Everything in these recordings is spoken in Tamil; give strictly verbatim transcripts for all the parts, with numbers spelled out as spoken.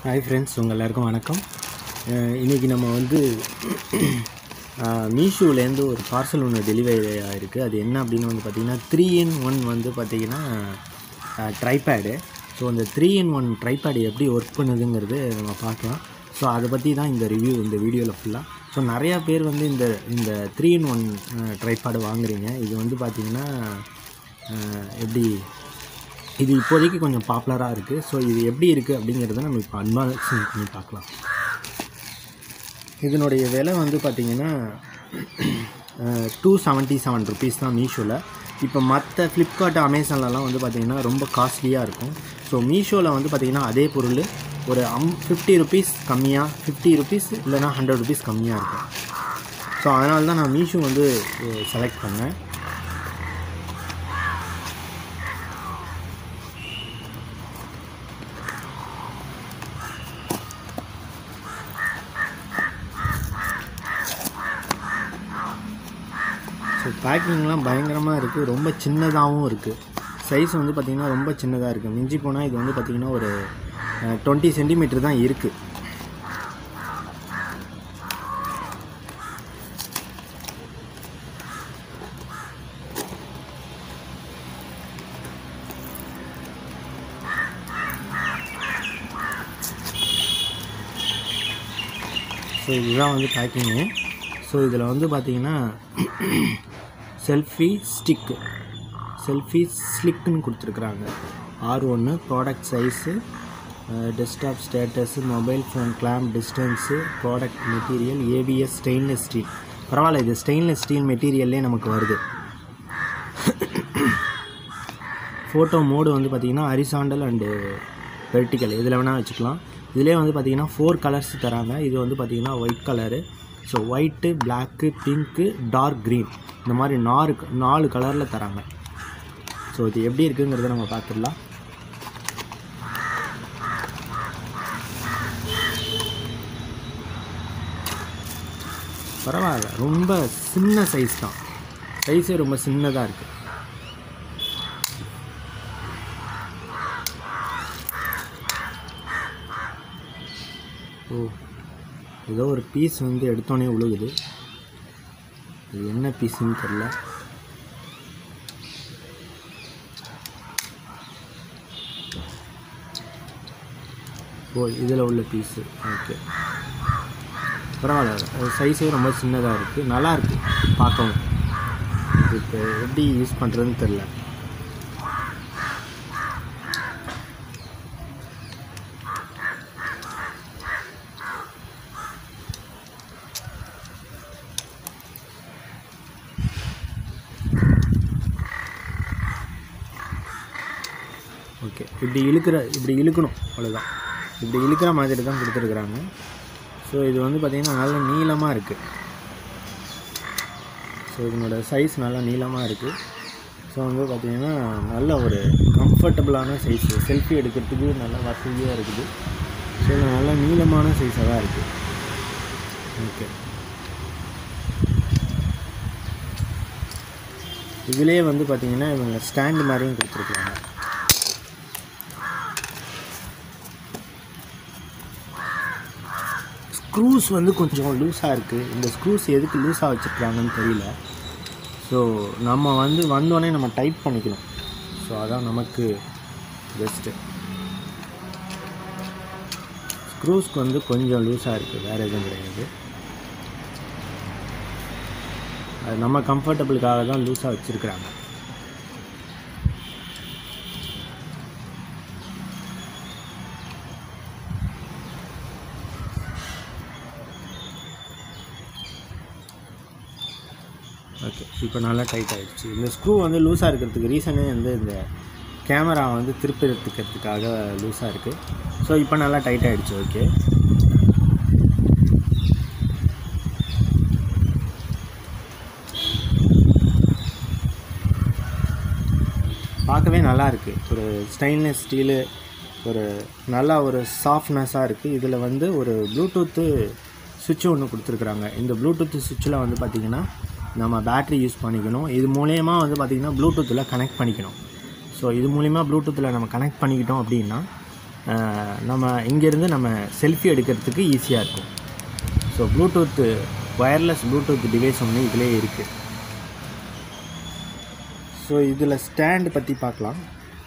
Hi friends, உங்க எல்லாருக்கும் வணக்கம். இன்னைக்கு நம்ம வந்து மீஷோல இருந்து ஒரு பார்சல் ஒன்று டெலிவரி ஆயிருக்கு. அது என்ன அப்படின்னு வந்து பார்த்தீங்கன்னா த்ரீ இன் ஒன் வந்து பார்த்தீங்கன்னா ட்ரைபேடு. ஸோ அந்த த்ரீ இன் ஒன் ட்ரைபேடு எப்படி ஒர்க் பண்ணுதுங்கிறது நம்ம பார்க்கலாம். ஸோ அதை பற்றி தான் இந்த ரிவ்யூ இந்த வீடியோவில் ஃபுல்லாக. ஸோ நிறையா பேர் வந்து இந்த இந்த த்ரீ இன் ஒன் ட்ரைபேடு வாங்குறீங்க. இது வந்து பார்த்திங்கன்னா எப்படி இது இப்போதைக்கு கொஞ்சம் பாப்புலராக இருக்குது. ஸோ இது எப்படி இருக்குது அப்படிங்கிறத நம்ம இப்போ அன்பாக்சிங் பண்ணி பார்க்கலாம். இதனுடைய விலை வந்து பார்த்திங்கன்னா டூ செவன்ட்டி செவன் ருபீஸ் தான் மீஷோவில். இப்போ மற்ற ஃப்ளிப்கார்ட் அமேசான்லலாம் வந்து பார்த்திங்கன்னா ரொம்ப காஸ்ட்லியாக இருக்கும். ஸோ மீஷோவில் வந்து பார்த்திங்கன்னா அதே பொருள் ஒரு அம் ஃபிஃப்டி ருபீஸ் கம்மியாக ஃபிஃப்டி ருபீஸ் இல்லைனா ஹண்ட்ரட் ருபீஸ் கம்மியாக இருக்கும். ஸோ அதனால தான் நான் மீஷோ வந்து செலக்ட் பண்ணேன். ஸோ பேக்கிங்லாம் பயங்கரமாக இருக்குது. ரொம்ப சின்னதாகவும் இருக்குது. சைஸ் வந்து பார்த்திங்கன்னா ரொம்ப சின்னதாக இருக்குது. மிஞ்சி போனால் இது வந்து பார்த்திங்கன்னா ஒரு டுவெண்ட்டி சென்டிமீட்டர் தான் இருக்குது. ஸோ இதுதான் வந்து பேக்கிங்கு. ஸோ இதில் வந்து பார்த்திங்கன்னா செல்ஃபி ஸ்டிக்கு செல்ஃபி ஸ்லிக்குன்னு கொடுத்துருக்குறாங்க. ஆர் ஒன்று product size, desktop status, mobile phone clamp distance, product material, ABS stainless steel. பரவாயில்ல, இது ஸ்டெயின்லெஸ் ஸ்டீல் மெட்டீரியல்லே நமக்கு வருது. ஃபோட்டோ மோடு வந்து பார்த்திங்கன்னா ஹரிசாண்டல் அண்டு வெர்டிக்கல் இதில் வேணால் வச்சுக்கலாம். இதிலே வந்து பார்த்திங்கன்னா ஃபோர் கலர்ஸ் தராங்க. இது வந்து பார்த்திங்கன்னா white colour, so white, black, pink, dark green, இந்த மாதிரி நாலு நாலு கலரில் தராங்க. ஸோ இது எப்படி இருக்குங்கிறத நம்ம பார்த்துடலாம். பரவாயில்ல, ரொம்ப சின்ன சைஸ் தான். சைஸே ரொம்ப சின்னதாக இருக்குது. ஓ, ஏதோ ஒரு பீஸ் வந்து எடுத்தோடனே உழுகுது. இது என்ன பீஸுன்னு தெரில. ஓ, இதில் உள்ள பீஸு. ஓகே, பரவாயில்ல, சைஸே ரொம்ப சின்னதாக இருக்குது. நல்லாயிருக்கு பார்க்கவும். இப்போ எப்படி யூஸ் பண்ணுறதுன்னு தெரில. ஓகே, இப்படி இழுக்கிற இப்படி இழுக்கணும், அவ்வளோதான். இப்படி இழுக்கிற மாதிரி தான் கொடுத்துருக்குறாங்க. ஸோ இது வந்து பார்த்திங்கன்னா நல்ல நீளமாக இருக்குது. ஸோ இதனோட சைஸ் நல்லா நீளமாக இருக்குது. ஸோ வந்து பார்த்திங்கன்னா நல்ல ஒரு கம்ஃபர்டபுளான சைஸு, செல்ஃபி எடுக்கிறதுக்கு நல்லா வசதியாக இருக்குது. ஸோ இது நல்ல நீளமான சைஸாக தான் இருக்குது. ஓகே, இதிலே வந்து பார்த்திங்கன்னா இவங்க ஸ்டாண்டு மாதிரியும் கொடுத்துருக்காங்க. ஸ்க்ரூஸ் வந்து கொஞ்சம் லூஸாக இருக்குது. இந்த ஸ்க்ரூஸ் எதுக்கு லூஸாக வச்சுருக்காங்கன்னு தெரியல. ஸோ நம்ம வந்து வந்தோடனே நம்ம டைட் பண்ணிக்கணும். ஸோ அதான் நமக்கு பெஸ்ட்டு. ஸ்க்ரூஸ்க்கு வந்து கொஞ்சம் லூஸாக இருக்குது, வேறு எதுவும் கிடையாது. அது நம்ம கம்ஃபர்டபுளுக்காக தான் லூஸாக வச்சுருக்குறாங்க. ஓகே, இப்போ நல்லா டைட் ஆகிடுச்சு. இந்த ஸ்க்ரூ வந்து லூஸாக இருக்கிறதுக்கு ரீசனே வந்து இந்த கேமரா வந்து திருப்பி எடுத்துக்கிறதுக்காக லூஸாக இருக்குது. ஸோ இப்போ நல்லா டைட் ஆகிடுச்சு. ஓகே, பார்க்கவே நல்லா இருக்குது. ஒரு ஸ்டெயின்லெஸ் ஸ்டீலு, ஒரு நல்லா ஒரு சாஃப்ட்னஸாக இருக்குது. இதில் வந்து ஒரு ப்ளூடூத்து சுவிட்சு ஒன்று கொடுத்துருக்குறாங்க. இந்த ப்ளூடூத்து சுவிட்சில் வந்து பார்த்திங்கன்னா நம்ம பேட்ரி யூஸ் பண்ணிக்கணும். இது மூலயமா வந்து பார்த்திங்கன்னா ப்ளூடூத்தில் கனெக்ட் பண்ணிக்கணும். ஸோ இது மூலிமா ப்ளூடூத்தில் நம்ம கனெக்ட் பண்ணிக்கிட்டோம் அப்படின்னா நம்ம இங்கேருந்து நம்ம செல்ஃபி எடுக்கிறதுக்கு ஈஸியாக இருக்கும். So Bluetooth wireless Bluetooth device ஒன்று இதிலே இருக்குது. ஸோ இதில் ஸ்டாண்டு பற்றி பார்க்கலாம்.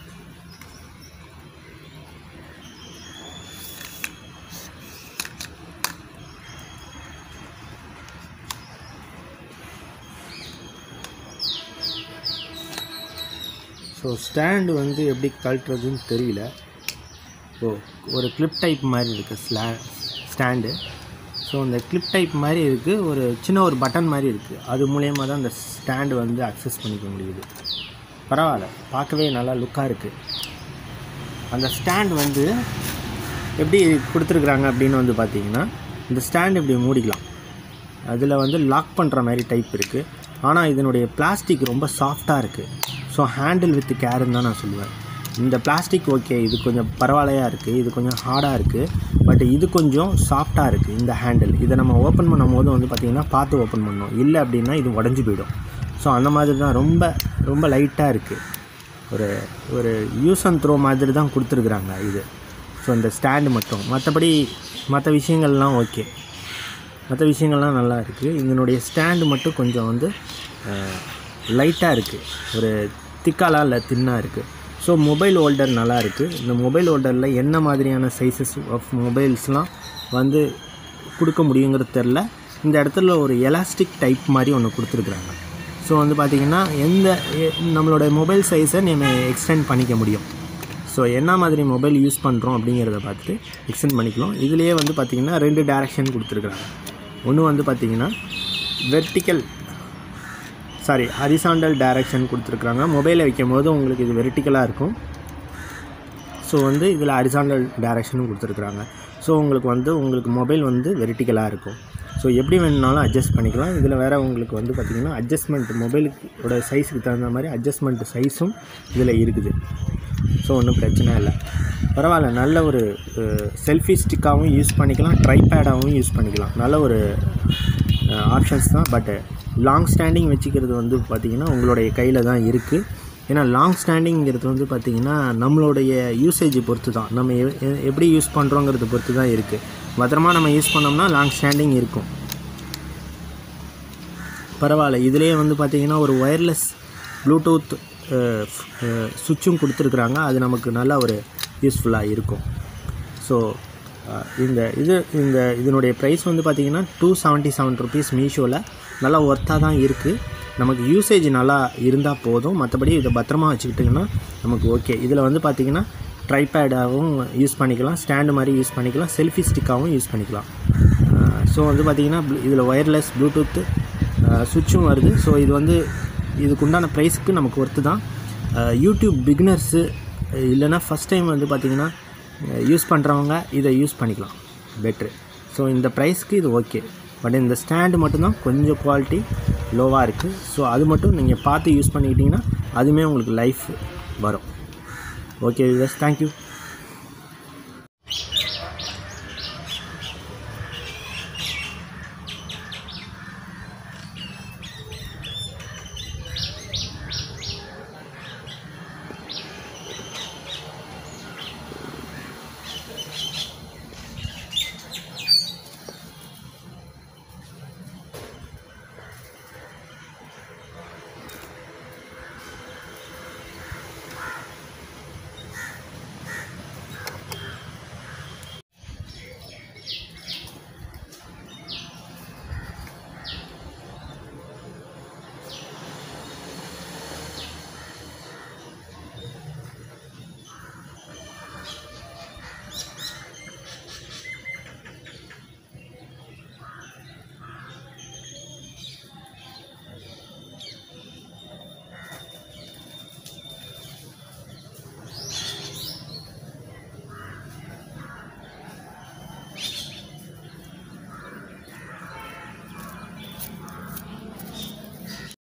ஸோ ஸ்டாண்டு வந்து எப்படி கழட்டுறதுன்னு தெரியல. ஓ ஒரு கிளிப் டைப் மாதிரி இருக்குது ஸ்லா ஸ்டாண்டு. ஸோ அந்த கிளிப் டைப் மாதிரி இருக்குது, ஒரு சின்ன ஒரு பட்டன் மாதிரி இருக்குது. அது மூலயமா தான் அந்த ஸ்டாண்டு வந்து அக்சஸ் பண்ணிக்க முடியுது. பரவாயில்ல, பார்க்கவே நல்லா லுக்காக இருக்குது. அந்த ஸ்டாண்ட் வந்து எப்படி கொடுத்துருக்குறாங்க அப்படின்னு வந்து பார்த்திங்கன்னா, இந்த ஸ்டாண்ட் இப்படி மூடிக்கலாம். அதில் வந்து லாக் பண்ணுற மாதிரி டைப் இருக்குது. ஆனால் இதனுடைய பிளாஸ்டிக் ரொம்ப சாஃப்டாக இருக்குது. ஸோ ஹேண்டில் வித் கேருன்னு தான் நான் சொல்லுவேன். இந்த பிளாஸ்டிக் ஓகே, இது கொஞ்சம் பரவாயில்லையாக இருக்குது, இது கொஞ்சம் ஹார்டாக இருக்குது, பட் இது கொஞ்சம் சாஃப்டாக இருக்குது. இந்த ஹேண்டில் இதை நம்ம ஓப்பன் பண்ணும் போது வந்து பார்த்திங்கன்னா பார்த்து ஓப்பன் பண்ணணும், இல்லை அப்படின்னா இது உடஞ்சி போயிடும். ஸோ அந்த மாதிரி தான் ரொம்ப ரொம்ப லைட்டாக இருக்குது. ஒரு ஒரு யூஸ் அண்ட் த்ரோ மாதிரி தான் கொடுத்துருக்குறாங்க இது. ஸோ இந்த ஸ்டாண்டு மட்டும், மற்றபடி மற்ற விஷயங்கள்லாம் ஓகே, மற்ற விஷயங்கள்லாம் நல்லா இருக்குது. இதனுடைய ஸ்டாண்டு மட்டும் கொஞ்சம் வந்து லைட்டாக இருக்குது, ஒரு திக்காலாம் இல்லை, தின்னாக இருக்குது. ஸோ மொபைல் ஹோல்டர் நல்லா இருக்குது. இந்த மொபைல் ஹோல்டரில் என்ன மாதிரியான சைஸஸ் ஆஃப் மொபைல்ஸ்லாம் வந்து கொடுக்க முடியுங்கிறது தெரில. இந்த இடத்துல ஒரு எலாஸ்டிக் டைப் மாதிரி ஒன்று கொடுத்துருக்குறாங்க. ஸோ வந்து பார்த்திங்கன்னா எந்த நம்மளோட மொபைல் சைஸை நம்ம எக்ஸ்டெண்ட் பண்ணிக்க முடியும். ஸோ என்ன மாதிரி மொபைல் யூஸ் பண்ணுறோம் அப்படிங்கிறத பார்த்துட்டு எக்ஸ்டெண்ட் பண்ணிக்கலாம். இதுலேயே வந்து பார்த்திங்கன்னா ரெண்டு டேரெக்ஷன் கொடுத்துருக்குறாங்க. ஒன்று வந்து பார்த்திங்கன்னா வெர்டிக்கல் சாரி ஹரிசாண்டல் டைரக்ஷன் கொடுத்துருக்குறாங்க. மொபைலை வைக்கும் போது உங்களுக்கு இது வெர்டிக்கலாக இருக்கும். ஸோ வந்து இதில் ஹரிசாண்டல் டைரக்ஷனும் கொடுத்துருக்குறாங்க. ஸோ உங்களுக்கு வந்து உங்களுக்கு மொபைல் வந்து வெர்டிக்கலாக இருக்கும். ஸோ எப்படி வேணுனாலும் அட்ஜஸ்ட் பண்ணிக்கலாம். இதில் வேறு உங்களுக்கு வந்து பார்த்திங்கன்னா அட்ஜஸ்ட்மெண்ட் மொபைலுக்கோட சைஸுக்கு தகுந்த மாதிரி அட்ஜஸ்ட்மெண்ட் சைஸும் இதில் இருக்குது. ஸோ ஒன்றும் பிரச்சனை இல்லை, பரவாயில்ல. நல்ல ஒரு செல்ஃபி ஸ்டிக்காகவும் யூஸ் பண்ணிக்கலாம், ட்ரைபேடாகவும் யூஸ் பண்ணிக்கலாம். நல்ல ஒரு ஆப்ஷன்ஸ் தான். பட் லாங் ஸ்டாண்டிங் வச்சுக்கிறது வந்து பார்த்திங்கன்னா உங்களுடைய கையில் தான் இருக்குது. ஏன்னா லாங் ஸ்டாண்டிங்கிறது வந்து பார்த்திங்கன்னா நம்மளுடைய யூசேஜை பொறுத்து தான், நம்ம எப்படி யூஸ் பண்ணுறோங்கிறத பொறுத்து தான் இருக்குது. பத்திரமா நம்ம யூஸ் பண்ணோம்னா லாங் ஸ்டாண்டிங் இருக்கும். பரவாயில்ல. இதிலே வந்து பார்த்திங்கன்னா ஒரு ஒயர்லெஸ் ப்ளூடூத் சுவிட்சும் கொடுத்துருக்குறாங்க. அது நமக்கு நல்லா ஒரு யூஸ்ஃபுல்லாக இருக்கும். ஸோ இந்த இது இந்த இதனுடைய ப்ரைஸ் வந்து பார்த்திங்கன்னா டூ செவன்ட்டி செவன் ருபீஸ் மீஷோவில் நல்லா ஒர்த்தாக தான் இருக்குது. நமக்கு யூசேஜ் நல்லா இருந்தால் போதும், மற்றபடி இதை பத்திரமா வச்சுக்கிட்டிங்கன்னா நமக்கு ஓகே. இதில் வந்து பார்த்திங்கன்னா ட்ரைபேடாகவும் யூஸ் பண்ணிக்கலாம், ஸ்டாண்டு மாதிரி யூஸ் பண்ணிக்கலாம், செல்ஃபி ஸ்டிக்காகவும் யூஸ் பண்ணிக்கலாம். ஸோ வந்து பார்த்திங்கன்னா இதில் ஒயர்லெஸ் ப்ளூடூத்து சுவிட்சும் வருது. ஸோ இது வந்து இதுக்குண்டான ப்ரைஸுக்கு நமக்கு ஒர்த்து தான். யூடியூப் பிகினர்ஸு இல்லைனா ஃபஸ்ட் டைம் வந்து பார்த்திங்கன்னா யூஸ் பண்ணுறவங்க இதை யூஸ் பண்ணிக்கலாம், பெட்ரு. ஸோ இந்த ப்ரைஸ்க்கு இது ஓகே. பட் இந்த ஸ்டாண்டு மட்டும்தான் கொஞ்சம் குவாலிட்டி லோவாக இருக்குது. ஸோ அது மட்டும் நீங்கள் பார்த்து யூஸ் பண்ணிக்கிட்டிங்கன்னா அதுவுமே உங்களுக்கு லைஃப் வரும். Okay viewers, thank you.